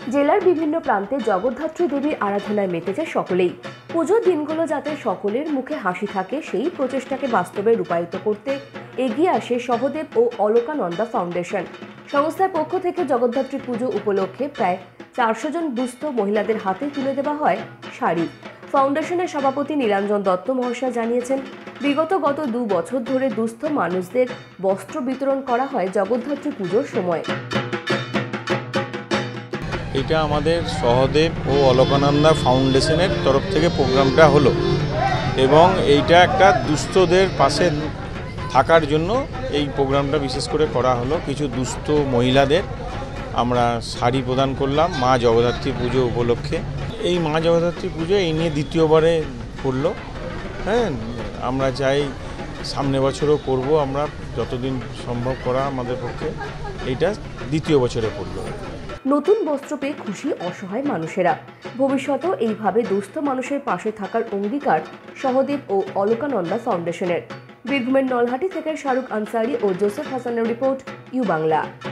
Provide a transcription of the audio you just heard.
জেলার বিভিন্ন প্রান্তে জগদ্ধাত্রী দেবীর আরাধনায় মেতেছে সকলেই। পুজোর দিনগুলো যাতে সকলের মুখে হাসি থাকে সেই প্রচেষ্টাকে বাস্তবে রূপায়িত করতে এগিয়ে আসে সহদেব ও অলকানন্দা ফাউন্ডেশন। সংস্থার পক্ষ থেকে জগদ্ধাত্রী পুজো উপলক্ষে প্রায় 400 জন দুস্থ মহিলাদের হাতে তুলে দেওয়া হয় শাড়ি। ফাউন্ডেশনের সভাপতি নীলাঞ্জন দত্ত মহাশয় জানিয়েছেন, বিগত 2 বছর ধরে দুস্থ মানুষদের বস্ত্র বিতরণ করা হয় জগদ্ধাত্রী পুজোর সময়। এটা আমাদের সহদেব ও অলকানন্দা ফাউন্ডেশনের তরফ থেকে প্রোগ্রামটা হলো এবং এইটা একটা দুস্থদের পাশে থাকার জন্য এই প্রোগ্রামটা বিশেষ করে করা হলো। কিছু দুস্থ মহিলাদের আমরা শাড়ি প্রদান করলাম মা জগদ্ধাত্রী পুজো উপলক্ষে। এই মা জগদ্ধাত্রী পুজো এই নিয়ে দ্বিতীয়বারে পড়লো। হ্যাঁ, আমরা চাই সামনে বছরও করব, আমরা যতদিন সম্ভব করা আমাদের পক্ষে। এইটা দ্বিতীয় বছরে পড়লো। নতুন বস্ত্র পেয়ে খুশি অসহায় মানুষেরা। ভবিষ্যতেও এইভাবে দুস্থ মানুষের পাশে থাকার অঙ্গীকার সহদেব ও অলকানন্দা ফাউন্ডেশনের। বীরভূমের নলহাটি থেকে শাহরুখ আনসারি ও জোসেফ হাসানের রিপোর্ট, ইউ বাংলা।